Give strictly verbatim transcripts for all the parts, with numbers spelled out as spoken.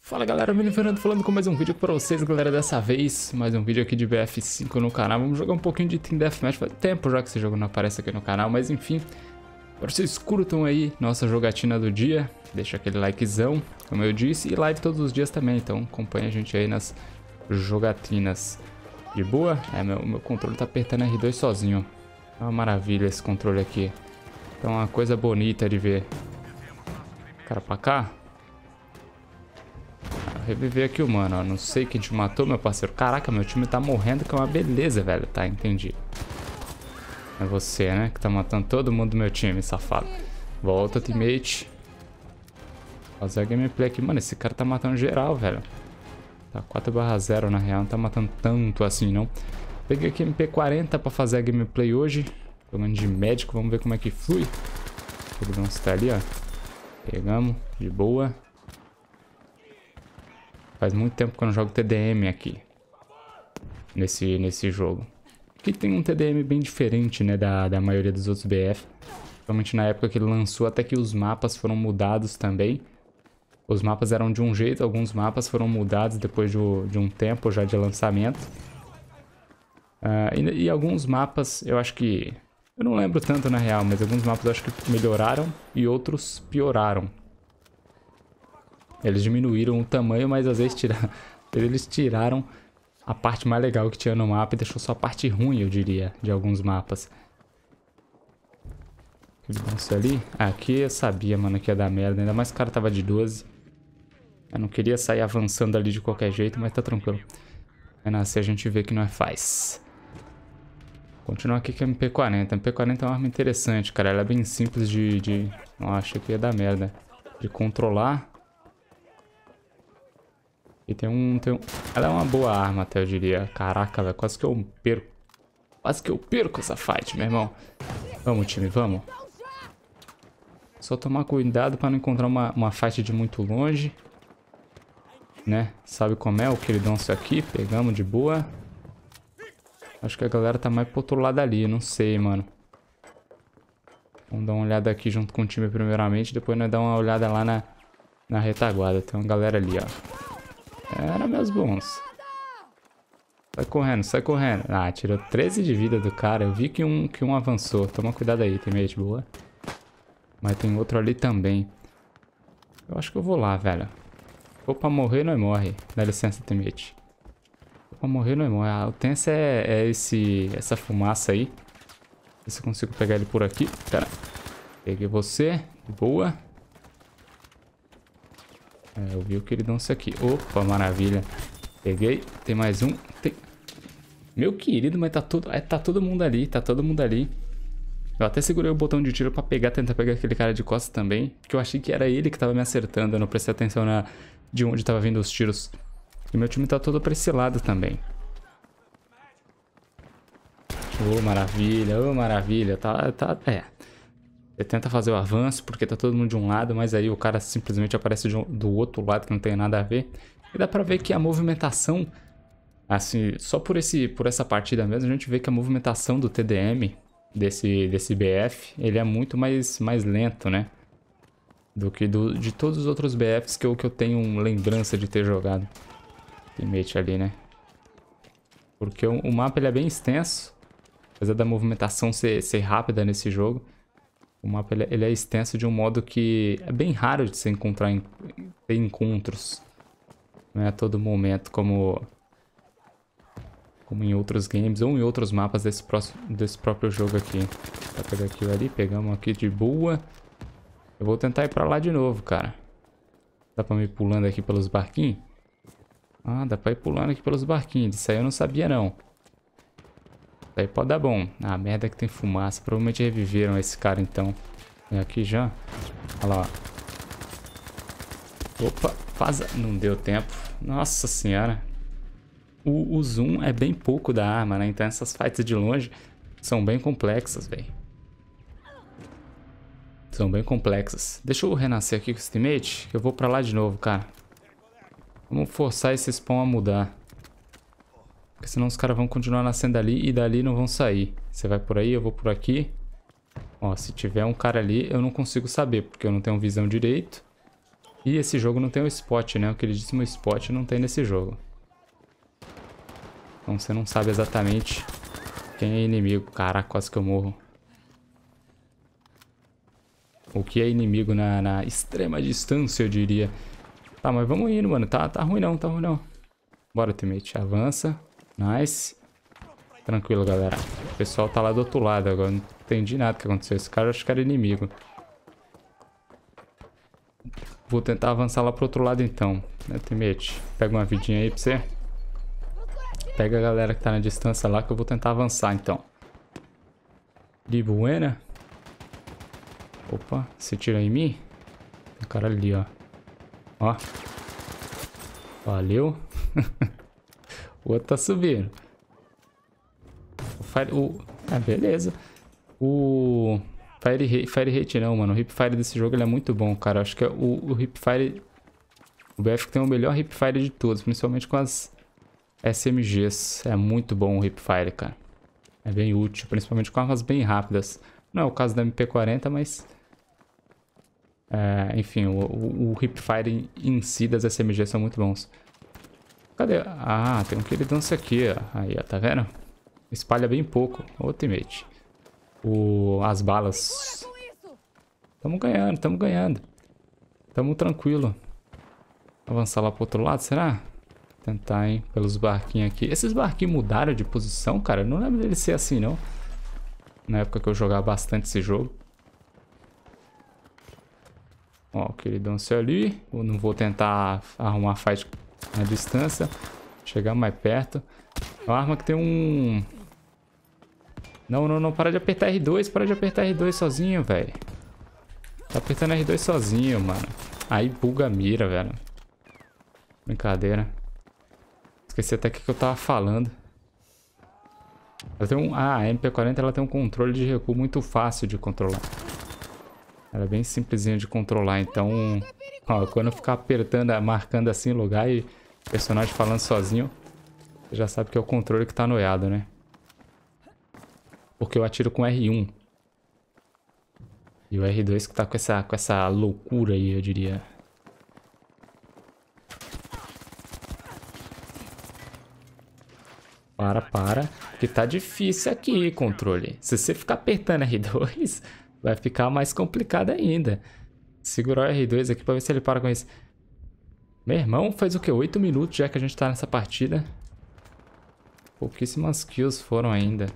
Fala galera, Vini Fernando falando com mais um vídeo pra vocês, galera. Dessa vez, mais um vídeo aqui de B F cinco no canal. Vamos jogar um pouquinho de Team Deathmatch. Faz tempo já que esse jogo não aparece aqui no canal, mas enfim. Para vocês curtam aí nossa jogatina do dia, deixa aquele likezão, como eu disse, e live todos os dias também. Então acompanha a gente aí nas jogatinas. De boa? É, meu, meu controle tá apertando R dois sozinho. É uma maravilha esse controle aqui. Então é uma coisa bonita de ver. Cara, pra cá. Reviver aqui o mano, ó. Não sei quem te matou, meu parceiro. Caraca, meu time tá morrendo, que é uma beleza, velho. Tá, entendi. É você, né? Que tá matando todo mundo do meu time, safado. Volta, teammate. Fazer a gameplay aqui. Mano, esse cara tá matando geral, velho. Tá quatro barra zero na real. Não tá matando tanto assim, não. Peguei aqui M P quarenta pra fazer a gameplay hoje. Jogando de médico. Vamos ver como é que flui. Ele não está ali, ó. Pegamos. De boa. Faz muito tempo que eu não jogo T D M aqui. Nesse, nesse jogo. Aqui tem um T D M bem diferente, né? Da, da maioria dos outros B F. Principalmente na época que ele lançou. Até que os mapas foram mudados também. Os mapas eram de um jeito. Alguns mapas foram mudados depois de, de um tempo já de lançamento. Uh, e, e alguns mapas eu acho que... Eu não lembro tanto na real. Mas alguns mapas eu acho que melhoraram. E outros pioraram. Eles diminuíram o tamanho, mas às vezes tiraram, eles tiraram a parte mais legal que tinha no mapa e deixou só a parte ruim, eu diria, de alguns mapas. Isso ali. Aqui eu sabia, mano, que ia dar merda. Ainda mais que o cara tava de doze. Eu não queria sair avançando ali de qualquer jeito, mas tá tranquilo. Vai nascer, a gente vê que não é faz. Continuar aqui com a M P quarenta. A M P quarenta é uma arma interessante, cara. Ela é bem simples de... de... Não, achei que ia dar merda. De controlar. E tem um, tem um... Ela é uma boa arma até, eu diria. Caraca, velho. Quase que eu perco. Quase que eu perco essa fight, meu irmão. Vamos, time, vamos. Só tomar cuidado pra não encontrar uma, uma fight de muito longe. Né? Sabe como é o queridonço aqui? Pegamos de boa. Acho que a galera tá mais pro outro lado ali. Não sei, mano. Vamos dar uma olhada aqui junto com o time primeiramente. Depois nós dar uma olhada lá na, na retaguarda. Tem uma galera ali, ó. Era meus bons. Sai correndo, sai correndo. Ah, tirou treze de vida do cara. Eu vi que um, que um avançou. Toma cuidado aí, teammate, boa. Mas tem outro ali também. Eu acho que eu vou lá, velho. Vou pra morrer, não morre. Dá licença, teammate. Vou pra morrer, não morre. Ah, o tenso é, é esse, essa fumaça aí. Ver se eu consigo pegar ele por aqui. Pera. Peguei você. Boa. É, eu vi o queridonço aqui. Opa, maravilha. Peguei. Tem mais um. Tem... Meu querido, mas tá todo... É, tá todo mundo ali. Tá todo mundo ali. Eu até segurei o botão de tiro pra pegar, tentar pegar aquele cara de costas também. Porque eu achei que era ele que tava me acertando. Eu não prestei atenção na... de onde tava vindo os tiros. E meu time tá todo pra esse lado também. Oh, maravilha. Oh, maravilha. Tá... tá... É... Você tenta fazer o avanço, porque tá todo mundo de um lado, mas aí o cara simplesmente aparece um, do outro lado, que não tem nada a ver. E dá pra ver que a movimentação, assim, só por, esse, por essa partida mesmo, a gente vê que a movimentação do T D M, desse, desse B F, ele é muito mais, mais lento, né? Do que do, de todos os outros B Fs que eu, que eu tenho lembrança de ter jogado. Teammate ali, né? Porque o, o mapa ele é bem extenso, apesar da movimentação ser, ser rápida nesse jogo. O mapa ele, ele é extenso de um modo que é bem raro de se encontrar em, ter encontros. Não é a todo momento como, como em outros games ou em outros mapas desse, próximo, desse próprio jogo aqui. Vai pegar aquilo ali, pegamos aqui de boa. Eu vou tentar ir pra lá de novo, cara. Dá pra me ir pulando aqui pelos barquinhos? Ah, dá pra ir pulando aqui pelos barquinhos. Disso aí eu não sabia não. Aí pode dar bom. Ah, merda é que tem fumaça. Provavelmente reviveram esse cara, então. É aqui já. Olha lá, ó. Opa, vaza. Não deu tempo. Nossa senhora. O, o zoom é bem pouco da arma, né? Então essas fights de longe são bem complexas, velho. São bem complexas. Deixa eu renascer aqui com esse teammate, que eu vou pra lá de novo, cara. Vamos forçar esse spawn a mudar. Porque senão os caras vão continuar nascendo ali e dali não vão sair. Você vai por aí, eu vou por aqui. Ó, se tiver um cara ali, eu não consigo saber, porque eu não tenho visão direito. E esse jogo não tem o spot, né? O queridíssimo spot não tem nesse jogo. Então você não sabe exatamente quem é inimigo. Caraca, quase que eu morro. O que é inimigo na, na extrema distância, eu diria. Tá, mas vamos indo, mano. Tá, tá ruim não, tá ruim não. Bora, teammate. Avança. Nice. Tranquilo, galera. O pessoal tá lá do outro lado agora. Não entendi nada que aconteceu. Esse cara eu acho que era inimigo. Vou tentar avançar lá pro outro lado então. Né, teammate? Pega uma vidinha aí pra você. Pega a galera que tá na distância lá que eu vou tentar avançar então. De buena. Opa, você tira em mim? Tem um cara ali, ó. Ó. Valeu. O outro tá subindo. O Fire... O... Ah, beleza. O... Fire Rate... Fire Rate não, mano. O Hipfire desse jogo ele é muito bom, cara. Acho que é o, o Hipfire... O B F tem o melhor Hipfire de todos. Principalmente com as S M Gs. É muito bom o Hipfire, cara. É bem útil. Principalmente com armas bem rápidas. Não é o caso da M P quarenta, mas... É, enfim, o, o, o Hipfire em si das S M Gs são muito bons. Cadê? Ah, tem um queridance aqui, ó. Aí, ó, tá vendo? Espalha bem pouco. Ô, teammate. O, as balas. Tamo ganhando, tamo ganhando. Tamo tranquilo. Avançar lá pro outro lado, será? Tentar, hein? Pelos barquinhos aqui. Esses barquinhos mudaram de posição, cara? Eu não lembro dele ser assim, não. Na época que eu jogava bastante esse jogo. Ó, o queridance ali. Eu não vou tentar arrumar fight na distância. Chegar mais perto. É uma arma que tem um... Não, não, não. Para de apertar R dois. Para de apertar R dois sozinho, velho. Tá apertando R dois sozinho, mano. Aí buga a mira, velho. Brincadeira. Esqueci até o que eu tava falando. Ela tem um... Ah, a M P quarenta ela tem um controle de recuo muito fácil de controlar. Ela é bem simplesinha de controlar, então... Ó, quando eu ficar apertando, marcando assim o lugar e o personagem falando sozinho, você já sabe que é o controle que tá noiado, né? Porque eu atiro com R um. E o R dois que tá com essa, com essa loucura aí, eu diria. Para, para. Que tá difícil aqui, controle. Se você ficar apertando R dois... Vai ficar mais complicado ainda. Segurar o R dois aqui pra ver se ele para com isso. Meu irmão, faz o que? oito minutos já que a gente tá nessa partida. Pouquíssimas kills foram ainda.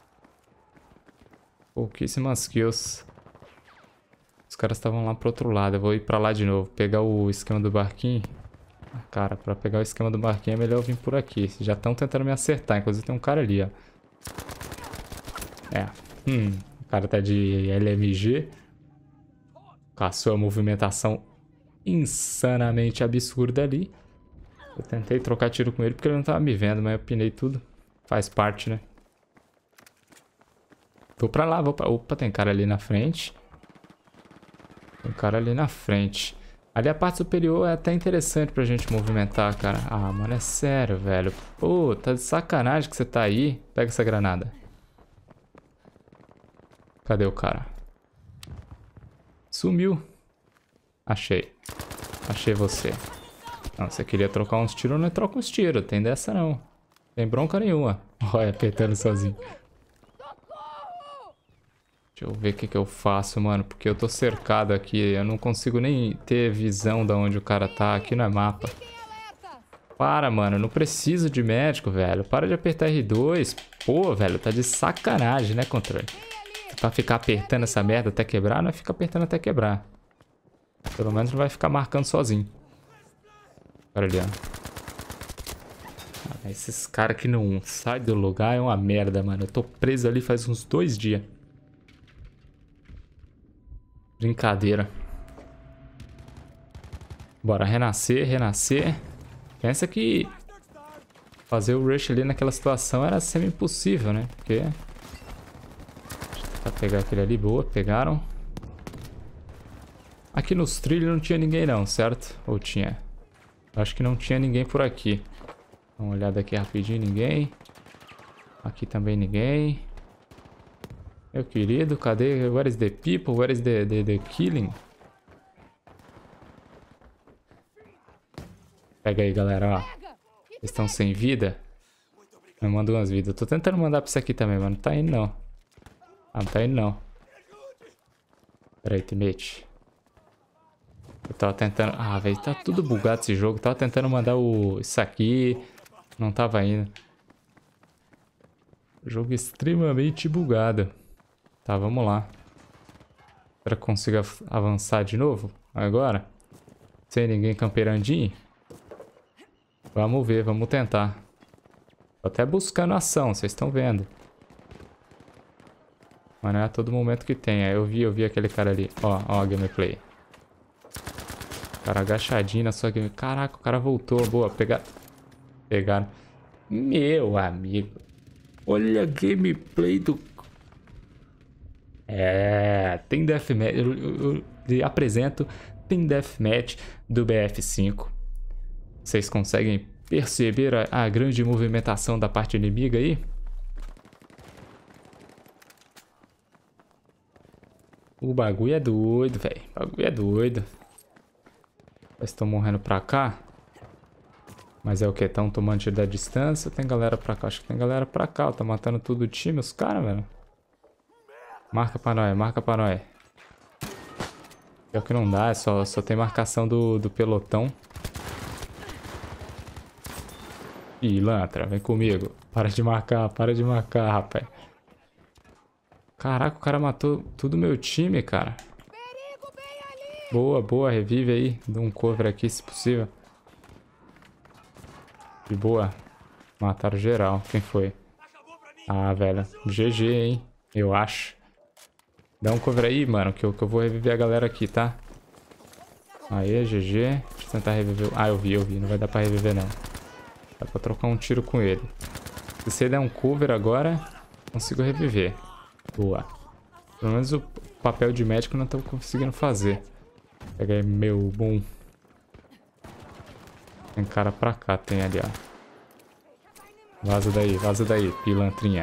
Pouquíssimas kills. Os caras estavam lá pro outro lado. Eu vou ir pra lá de novo. Pegar o esquema do barquinho. Cara, pra pegar o esquema do barquinho é melhor eu vir por aqui. Já estão tentando me acertar. Inclusive tem um cara ali, ó. É. Hum... O cara tá de L M G. Com a sua movimentação insanamente absurda ali. Eu tentei trocar tiro com ele porque ele não tava me vendo, mas eu pinei tudo. Faz parte, né? Vou pra lá, vou pra... Opa, tem cara ali na frente. Tem cara ali na frente. Ali a parte superior é até interessante pra gente movimentar, cara. Ah, mano, é sério, velho. Pô, tá de sacanagem que você tá aí. Pega essa granada. Cadê o cara? Sumiu. Achei. Achei você. Não, você queria trocar uns tiros, não é troca uns tiros. Tem dessa não. Tem bronca nenhuma. Olha, apertando sozinho. Deixa eu ver o que, que eu faço, mano. Porque eu tô cercado aqui. Eu não consigo nem ter visão de onde o cara tá. Aqui não é mapa. Para, mano. Eu não preciso de médico, velho. Para de apertar R dois. Pô, velho. Tá de sacanagem, né, controle? Pra ficar apertando essa merda até quebrar, não é ficar apertando até quebrar. Pelo menos não vai ficar marcando sozinho. Olha ali, ó. Ah, esses caras que não saem do lugar é uma merda, mano. Eu tô preso ali faz uns dois dias. Brincadeira. Bora renascer, renascer. Pensa que fazer o rush ali naquela situação era semi-impossível, né? Porque... Pra pegar aquele ali, boa, pegaram. Aqui nos trilhos não tinha ninguém não, certo? Ou tinha? Acho que não tinha ninguém por aqui. Dá uma olhada aqui rapidinho, ninguém. Aqui também ninguém. Meu querido, cadê? Where is the people? Where is the, the, the killing? Pega aí, galera, ó. Eles estão sem vida. Eu mando umas vidas. Eu tô tentando mandar pra isso aqui também, mas não tá indo, não. Ah, não tá indo, não. Pera aí, teammate. Eu tava tentando... Ah, velho, tá tudo bugado esse jogo. Eu tava tentando mandar o... isso aqui. Não tava indo. Jogo extremamente bugado. Tá, vamos lá. Será que consigo avançar de novo? Agora? Sem ninguém camperandinho? Vamos ver, vamos tentar. Tô até buscando ação, vocês estão vendo. Mas não é a todo momento que tem. Eu vi, eu vi aquele cara ali. Ó, ó a gameplay. Cara agachadinho na sua game. Caraca, o cara voltou. Boa, pegar. Pegaram. Meu amigo. Olha a gameplay do... É, tem Deathmatch. Eu, eu, eu apresento tem Deathmatch do B F cinco. Vocês conseguem perceber a, a grande movimentação da parte inimiga aí? O bagulho é doido, velho. O bagulho é doido. Eles estão morrendo pra cá. Mas é o que? Estão tomando tiro da distância? Tem galera pra cá? Acho que tem galera pra cá. Tá matando tudo o time, os caras, velho. Marca pra nós, marca pra nós. Pior que não dá, é só, só tem marcação do, do pelotão. Ih, Lantra, vem comigo. Para de marcar, para de marcar, rapaz. Caraca, o cara matou tudo meu time, cara. Boa, boa, revive aí. Dá um cover aqui, se possível. De boa. Mataram geral. Quem foi? Ah, velho. G G, hein? Eu acho. Dá um cover aí, mano, que eu, que eu vou reviver a galera aqui, tá? Aê, G G. Deixa eu tentar reviver. Ah, eu vi, eu vi. Não vai dar pra reviver, não. Dá pra trocar um tiro com ele. Se você der um cover agora, consigo reviver. Boa. Pelo menos o papel de médico não tô conseguindo fazer. Pega aí, meu bom. Tem cara pra cá, tem ali, ó. Vaza daí, vaza daí, pilantrinha.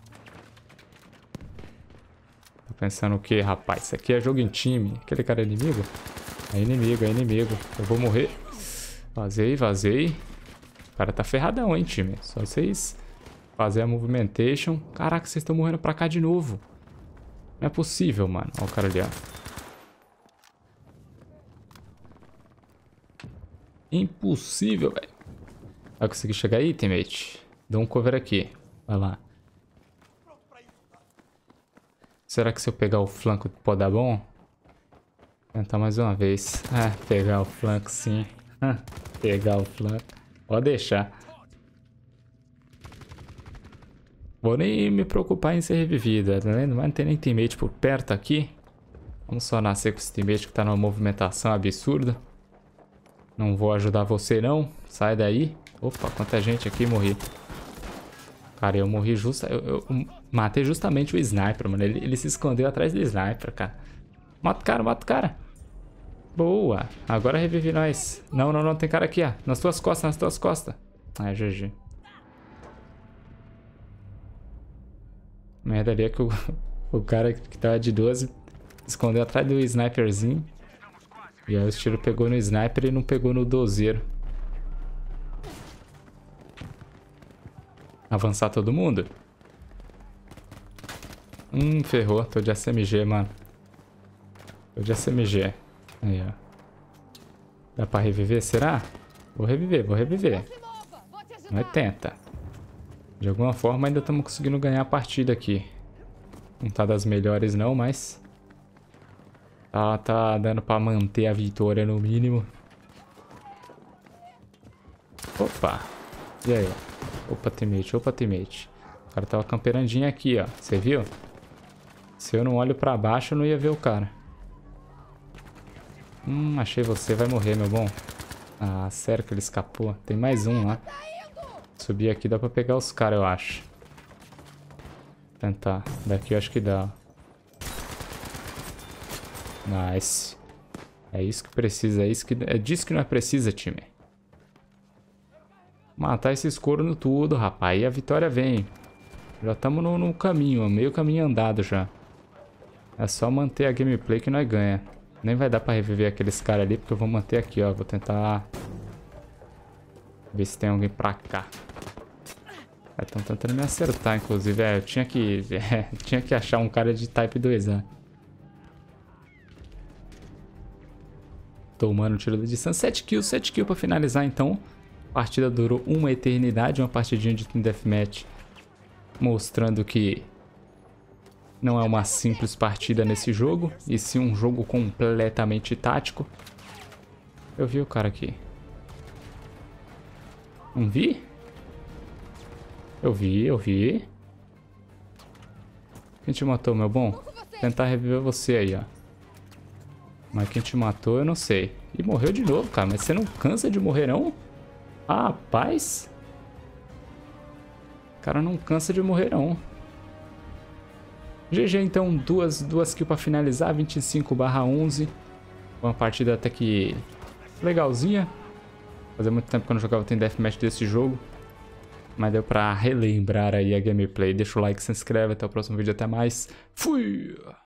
Tá pensando o que, rapaz? Isso aqui é jogo em time. Aquele cara é inimigo? É inimigo, é inimigo. Eu vou morrer. Vazei, vazei. O cara tá ferradão, hein, time. Só vocês fazer a movimentation. Caraca, vocês estão morrendo pra cá de novo. Não é possível, mano. Olha o cara ali, ó. Impossível, velho. Vai conseguir chegar aí, teammate? Dá um cover aqui. Vai lá. Será que se eu pegar o flanco pode dar bom? Vou tentar mais uma vez. Ah, pegar o flanco sim. Pegar o flanco. Pode deixar. Vou nem me preocupar em ser revivido, tá vendo? Mas não tem nem teammate por perto aqui. Vamos só nascer com esse teammate que tá numa movimentação absurda. Não vou ajudar você não. Sai daí. Opa, quanta gente aqui, morri. Cara, eu morri justa... Eu, eu matei justamente o sniper, mano. Ele, ele se escondeu atrás do sniper, cara. Mata o cara, mata o cara. Boa. Agora revive nós. Não, não, não. Tem cara aqui, ó. Nas tuas costas, nas tuas costas. Ah, G G. Merda ali é que o, o cara que tava de doze escondeu atrás do sniperzinho. E aí o tiro pegou no sniper e não pegou no dozeiro. Avançar todo mundo? Hum, ferrou. Tô de S M G, mano. Tô de S M G. Aí, ó. Dá pra reviver, será? Vou reviver, vou reviver. Mas tenta. De alguma forma ainda estamos conseguindo ganhar a partida aqui. Não tá das melhores não, mas... Tá, tá dando pra manter a vitória no mínimo. Opa. E aí? Opa, teammate, opa, teammate. O cara tava camperandinho aqui, ó. Você viu? Se eu não olho pra baixo, eu não ia ver o cara. Hum, achei você. Vai morrer, meu bom. Ah, sério que ele escapou. Tem mais um lá. Subir aqui dá pra pegar os caras, eu acho. Tentar. Daqui eu acho que dá. Nice. É isso que precisa. É, isso que... é disso que nós precisa, time. Matar esses cornos tudo, rapaz. E a vitória vem. Já estamos no, no caminho. Meio caminho andado já. É só manter a gameplay que nós ganha. Nem vai dar pra reviver aqueles caras ali. Porque eu vou manter aqui, ó. Vou tentar... Ver se tem alguém pra cá. Estão tentando me acertar, inclusive. É, eu tinha que... É, tinha que achar um cara de Type dois A. Tomando tiro da distância. sete kills, sete kills pra finalizar, então. A partida durou uma eternidade. Uma partidinha de Team Deathmatch. Mostrando que não é uma simples partida nesse jogo. E sim um jogo completamente tático. Eu vi o cara aqui. Não vi? Eu vi, eu vi. Quem te matou, meu bom? Tentar reviver você aí, ó. Mas quem te matou, eu não sei. E morreu de novo, cara. Mas você não cansa de morrer, não? Ah, rapaz. O cara não cansa de morrer, não. G G, então. Duas, duas kills pra finalizar. vinte e cinco barra onze. Uma partida até que legalzinha. Fazia muito tempo que eu não jogava Team Deathmatch desse jogo. Mas deu pra relembrar aí a gameplay. Deixa o like, se inscreve. Até o próximo vídeo. Até mais. Fui!